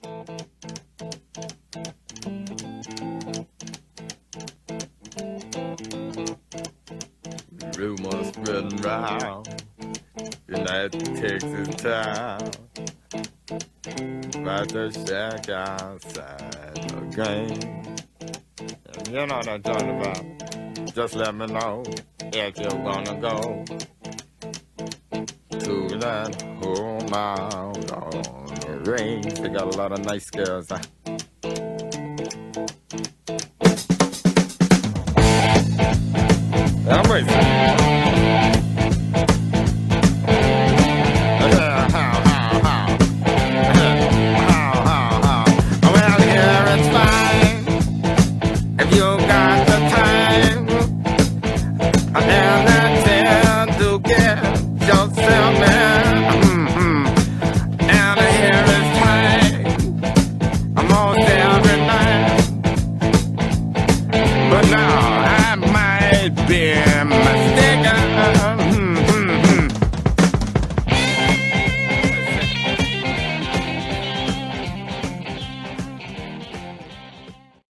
Rumors spreading round in that Texas town about the shack outside the game. And you know what I'm talking about. Just let me know if you're gonna go to that home out on the range. They got a lot of nice girls. I'm racing.